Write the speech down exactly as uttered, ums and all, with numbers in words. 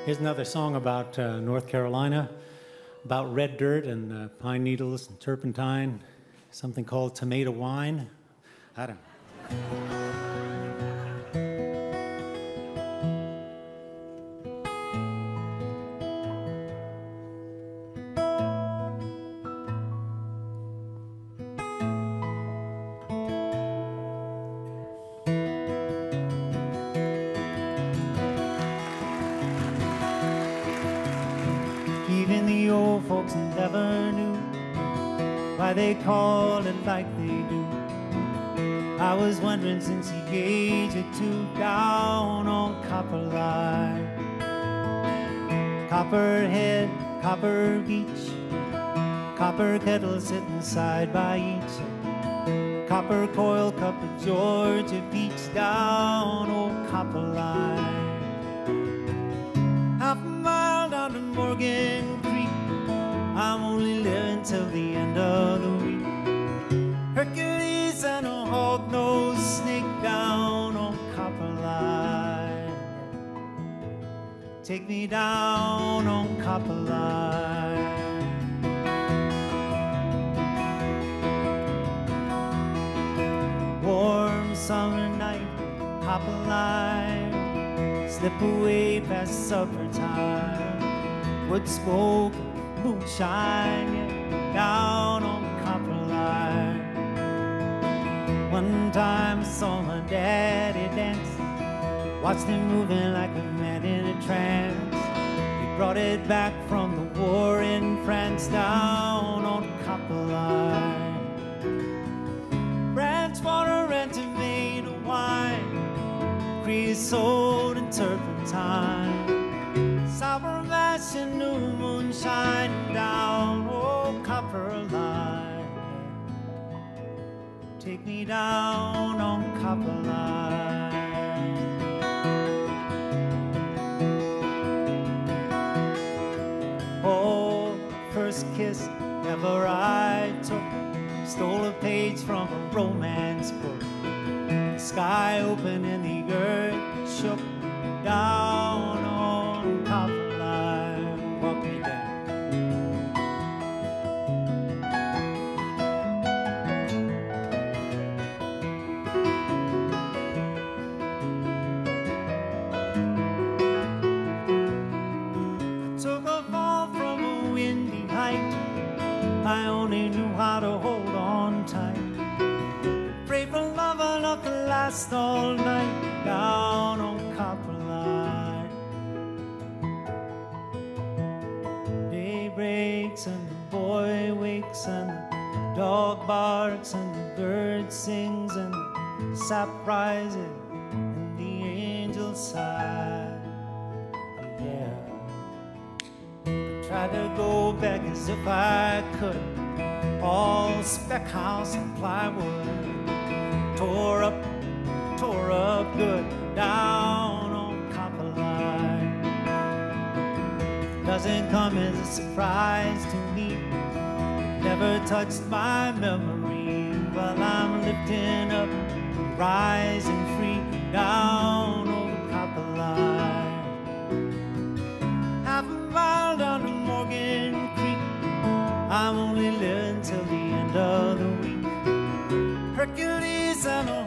Here's another song about uh, North Carolina, about red dirt and uh, pine needles and turpentine, something called tomato wine. I don't know. Even the old folks never knew why they call it like they do. I was wondering since the age of two, down on Copperline. Copperhead, copper beech, copper kettles sitting side by each, copper coil cup of Georgia peach, down old Copperline. Half a mile down to Morgan Creek, I'm only living till the end of the week. Hercules and a hog-nosed snake down on Copperline. Take me down on Copperline. Warm summer night, Copperline, slip away past supper time. Wood smoke, moonshine, yeah, down on Copperline. One time I saw my daddy dance, watched him moving like a man in a trance. He brought it back from the war in France, down on Copperline. Branch water and tomato wine, creosote and turpentine, sour mash and new moonshine, down old Copperline. Take me down on Copperline. Oh, first kiss ever I took, stole a page from a romance book. The sky opened and the earth shook, down on Copperline. Walk me down. I took a fall from a windy height, I only knew how to hold on tight. Pray for love enough to last all night, down on Copperline. Day breaks and the boy wakes and the dog barks and the bird sings and the sap rises and the angels sigh. Yeah. Tried to go back as if I could, all spec house and plywood, tore up, tore up good, down on Copperline. Doesn't come as a surprise to me, never touched my memory, while I'm lifting up, rising free, down over Copperline. Half a mile down to Morgan Creek, I'm only living till the end of the week. Hercules and a